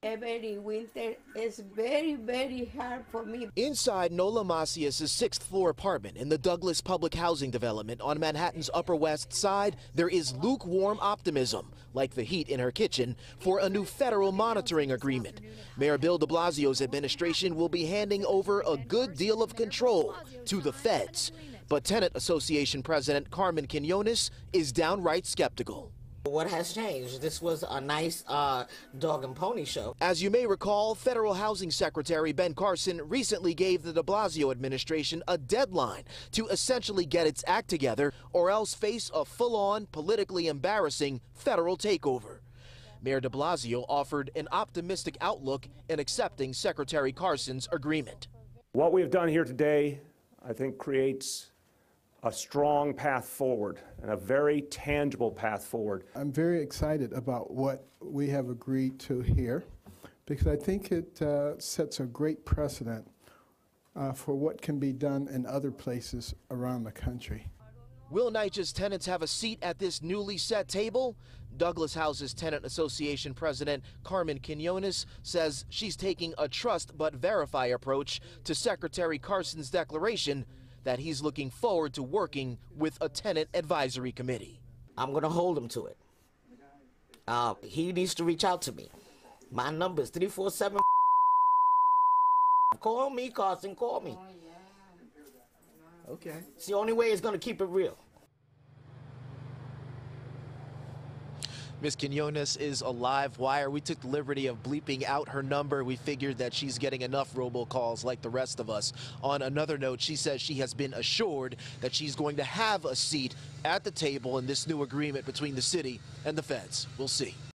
Every winter is very, very hard for me. Inside Nola Macias' sixth-floor apartment in the Douglas Public Housing Development on Manhattan's Upper West Side, there is lukewarm optimism, like the heat in her kitchen, for a new federal monitoring agreement. Mayor Bill de Blasio's administration will be handing over a good deal of control to the feds. But Tenant Association President Carmen Quinones is downright skeptical. What has changed? This was a nice dog and pony show. As you may recall, Federal Housing Secretary Ben Carson recently gave the de Blasio administration a deadline to essentially get its act together or else face a full-on, politically embarrassing federal takeover. Mayor de Blasio offered an optimistic outlook in accepting Secretary Carson's agreement. What we have done here today, I think, creates a strong path forward and a very tangible path forward. I'm very excited about what we have agreed to here because I think it sets a great precedent for what can be done in other places around the country. Will NYCHA's tenants have a seat at this newly set table? Douglas House's Tenant Association President Carmen Quinones says she's taking a trust but verify approach to Secretary Carson's declaration that he's looking forward to working with a tenant advisory committee. I'm going to hold him to it. He needs to reach out to me. My number is 347. Call me, Carson, call me. Okay. It's the only way it's going to keep it real. Ms. Quinones is a live wire. We took the liberty of bleeping out her number. We figured that she's getting enough robocalls like the rest of us. On another note, she says she has been assured that she's going to have a seat at the table in this new agreement between the city and the feds. We'll see.